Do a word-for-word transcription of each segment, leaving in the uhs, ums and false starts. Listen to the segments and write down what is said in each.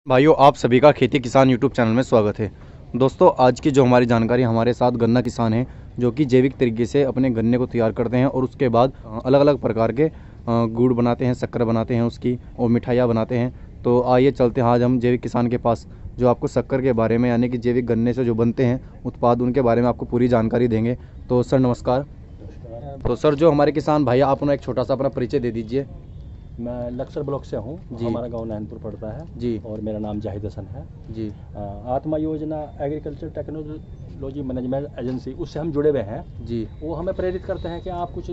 भाइयों, आप सभी का खेती किसान यूट्यूब चैनल में स्वागत है। दोस्तों, आज की जो हमारी जानकारी, हमारे साथ गन्ना किसान हैं जो कि जैविक तरीके से अपने गन्ने को तैयार करते हैं और उसके बाद अलग अलग प्रकार के गुड़ बनाते हैं, शक्कर बनाते हैं उसकी, और मिठाइयाँ बनाते हैं। तो आइए चलते हैं आज हम जैविक किसान के पास, जो आपको शक्कर के बारे में, यानी कि जैविक गन्ने से जो बनते हैं उत्पाद, उनके बारे में आपको पूरी जानकारी देंगे। तो सर नमस्कार। तो सर, जो हमारे किसान भाई, आप उन्हें एक छोटा सा अपना परिचय दे दीजिए। मैं लक्सर ब्लॉक से हूँ, हमारा गांव नैनपुर पड़ता है जी। और मेरा नाम जाहिद हसन है जी। आत्मा योजना एग्रीकल्चर टेक्नोलॉजी मैनेजमेंट एजेंसी, उससे हम जुड़े हुए हैं जी। वो हमें प्रेरित करते हैं कि आप कुछ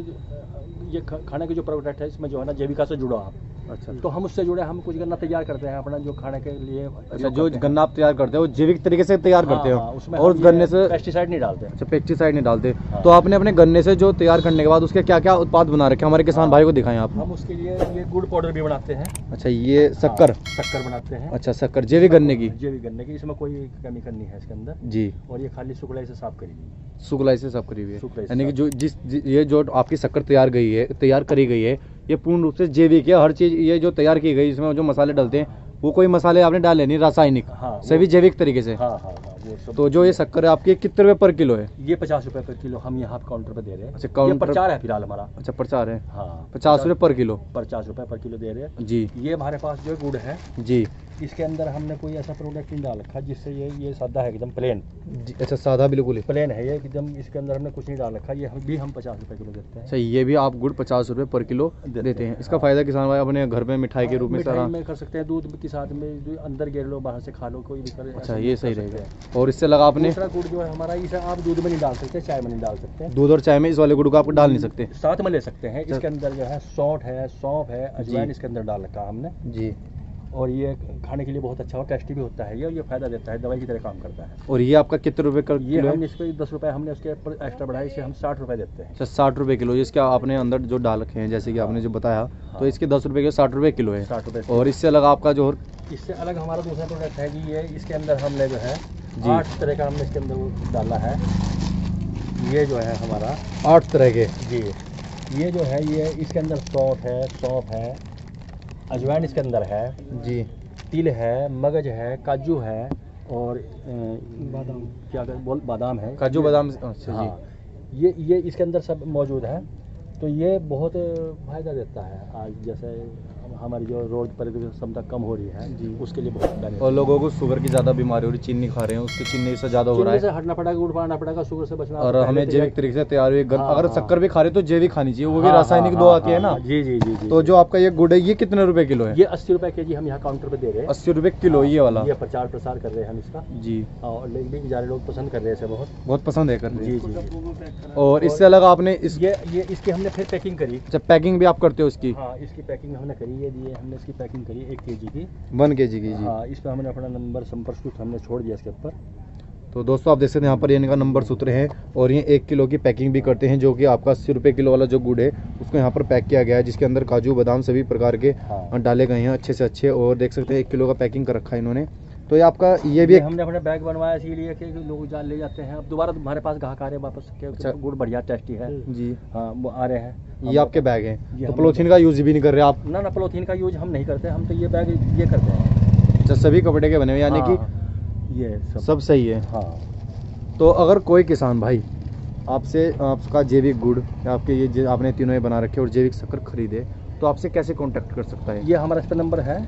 ये खाने के जो प्रोडक्ट है इसमें जो है ना जैविका से जुड़ो आप। अच्छा। तो हम उससे जुड़े, हम कुछ गन्ना तैयार करते हैं अपना जो खाने के लिए। अच्छा, जो गन्ना आप तैयार करते हो जैविक तरीके से तैयार करते हो? हाँ, उसमें और गन्ने से पेस्टिसाइड नहीं डालते। अच्छा, पेस्टिसाइड नहीं डालते। हाँ। तो आपने अपने गन्ने से जो तैयार करने के बाद उसके क्या क्या उत्पाद बना रखे हमारे किसान भाई को दिखाएं आप। हम उसके लिए ये गुड़ पाउडर भी बनाते हैं। अच्छा, ये शक्कर शक्कर बनाते हैं। अच्छा, शक्कर जैविक गन्ने की? जैविक गन्ने की, इसमें कोई केमिकल नहीं है इसके अंदर जी। और ये खाली सुगलाई से साफ करी हुई, सुगलाई से साफ करी हुई है, यानी कि जो जिस ये जो आपकी शक्कर तैयार गई है तैयार करी गई है, ये पूर्ण रूप से जैविक है। हर चीज ये जो तैयार की गई, इसमें जो मसाले डलते हैं वो कोई मसाले आपने डाले नहीं, रासायनिक। हाँ, सभी जैविक तरीके से। हाँ, हाँ, हाँ, वो सब। तो जो ये शक्कर है आपकी कितने रुपए पर किलो है? ये पचास रुपए पर किलो हम यहाँ काउंटर पे दे रहे हैं। अच्छा, काउंटर प्रचार है फिलहाल हमारा। अच्छा, प्रचार है। हाँ, पचास रुपए पर किलो। पचास रुपए पर किलो दे रहे हैं जी। ये हमारे पास जो गुड़ है जी, इसके अंदर हमने कोई ऐसा प्रोडक्ट नहीं डाल रखा जिससे ये ये सादा है एकदम प्लेन। अच्छा, सादा बिल्कुल ही प्लेन है ये एकदम, इसके अंदर हमने कुछ नहीं डाल रखा। ये हम भी हम पचास रुपए किलो देते हैं। अच्छा, ये भी आप गुड़ पचास रुपए पर किलो देते हैं। इसका फायदा किसान भाई अपने घर में मिठाई के रूप में सारा में कर सकते हैं, दूध के साथ में अंदर गेर लो, बाहर से खा लो, कोई भी करे। अच्छा, ये सही रहेगा। और इससे लगा आपने दूसरा गुड़ जो है हमारा, इसे आप दूध में नहीं डाल सकते, चाय में नहीं डाल सकते। दूध और चाय में इस वाले गुड़ को आप डाल नहीं सकते, साथ में ले सकते हैं। इसके अंदर जो है सौंठ है, सौंफ है, अजवाइन इसके अंदर डाल रखा हमने जी। और ये खाने के लिए बहुत अच्छा और टेस्टी भी होता है ये, और ये फायदा देता है, दवाई की तरह काम करता है। और ये आपका कितने रुपए का ये हम इस पे दस रुपए हमने उसके ऊपर एक्स्ट्रा बढ़ाई, इसे हम साठ रुपए देते हैं। अच्छा, साठ रुपए किलो। इसके आपने अंदर जो डाल रखे हैं, जैसे कि आपने जो बताया, तो इसके दस रुपए के साठ रुपए किलो है। साठ रुपए। और इससे अलग आपका जो, इससे अलग हमारा दूसरा प्रोडक्ट है जी। ये इसके अंदर हमने जो है आठ तरह का हमने इसके अंदर डाला है। ये जो है हमारा आठ तरह के जी। ये जो है ये इसके अंदर सौंठ है, सौंफ है, अजवाइन इसके अंदर है जी, तिल है, मगज है, काजू है, और बादाम, क्या बोल बादाम है, काजू बादाम। अच्छा हाँ, जी। ये ये इसके अंदर सब मौजूद है। तो ये बहुत फायदा देता है। आज जैसे हमारी जो रोड पर क्षमता कम हो रही है जी, उसके लिए बहुत बेनिफिट। और लोगों को शुगर की ज़्यादा बीमारी हो रही, चीनी खा रहे हैं, उसकी चीनी से ज़्यादा हो रहा है, से हटना पड़ेगा, गुड़ पाना पड़ेगा, शुगर से बचना। और हमें जैविक तरीके से तैयार हुई अगर शक्कर भी खा रहे तो जैविक खानी चाहिए, वो भी रासायनिक दो आती है ना जी जी जी। तो जो आपका ये गुड़ है ये कितने रुपए किलो है? ये अस्सी रुपए के जी हम यहाँ काउंटर पे दे रहे हैं। अस्सी रुपए किलो ये वाला? ये प्रचार प्रसार कर रहे हैं हम इसका जी। और लेकिन सारे लोग पसंद कर रहे हैं, बहुत बहुत पसंद है कर रहे हैं जी जी। और इससे अलग आपने इस ये ये इसकी हमने फिर पैकिंग करी। अच्छा, पैकिंग भी आप करते हो इसकी? हाँ, इसकी पैकिंग हमने करी है जी। हमने इसकी पैकिंग करी एक केजी की, वन केजी की जी। हाँ, इस पर हमने अपना नंबर संपर्क सूत्र हमने छोड़ दिया इसके ऊपर। तो दोस्तों, आप देख सकते हैं यहाँ पर ये इनका नंबर सूत्र है, और ये एक किलो की पैकिंग भी करते हैं, जो कि आपका अस्सी रुपये किलो वाला जो गुड़ है उसको यहाँ पर पैक किया गया है, जिसके अंदर काजू बादाम सभी प्रकार के हाँ। डाले गए हैं अच्छे से अच्छे। और देख सकते हैं एक किलो का पैकिंग कर रखा है इन्होंने। तो ये आपका ये भी ये हमने अपने बैग बनवाया इसीलिए कि लोग जान ले जाते हैं। अब दोबारा हमारे पास ग्राहक आ रहे हैं वापस के। अच्छा, गुड़ बढ़िया टेस्टी है जी। हाँ, वो आ रहे हैं। ये आपके बैग हैं, तो पॉलीथीन का यूज भी नहीं कर रहे आप? ना ना, पॉलीथीन का यूज हम नहीं करते, हम तो ये बैग ये करते हैं। अच्छा, सभी कपड़े के बने हुए, यानी कि ये सब सब सही है। हाँ। तो अगर कोई किसान भाई आपसे आपका जैविक गुड़, आपके ये आपने तीनों ये बना रखे और जैविक शक्कर खरीदे, तो आपसे कैसे कांटेक्ट कर सकता है? ये हमारा इस पर नंबर है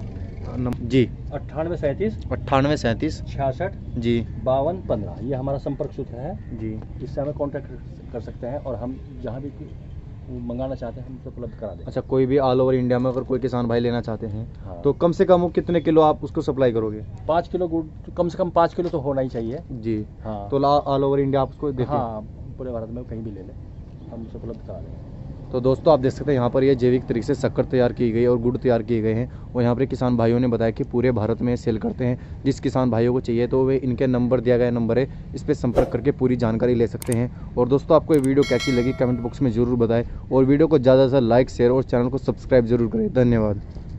जी, अट्ठानवे सैंतीस अट्ठानवे सैंतीस छियासठ जी बावन पंद्रह। ये हमारा संपर्क सूत्र है जी। इससे हमें कांटेक्ट कर सकते हैं और हम जहाँ भी मंगाना चाहते हैं हम तो उपलब्ध करा दें। अच्छा, कोई भी ऑल ओवर इंडिया में अगर कोई किसान भाई लेना चाहते हैं हाँ। तो कम से कम वो कितने किलो आप उसको सप्लाई करोगे? पाँच किलो गुड़, कम से कम पाँच किलो तो होना ही चाहिए जी। हाँ, तो ऑल ओवर इंडिया आप उसको देखें। हाँ, पूरे भारत में कहीं भी ले लें, हम उसे उपलब्ध करा दें। तो दोस्तों, आप देख सकते हैं यहाँ पर ये जैविक तरीके से शक्कर तैयार की गई और गुड़ तैयार किए गए हैं, और यहाँ पर किसान भाइयों ने बताया कि पूरे भारत में सेल करते हैं। जिस किसान भाइयों को चाहिए तो वे इनके नंबर दिया गया नंबर है, इस पर संपर्क करके पूरी जानकारी ले सकते हैं। और दोस्तों, आपको ये वीडियो कैसी लगी कमेंट बॉक्स में ज़रूर बताएं, और वीडियो को ज़्यादा से ज़्यादा लाइक शेयर और चैनल को सब्सक्राइब जरूर करें। धन्यवाद।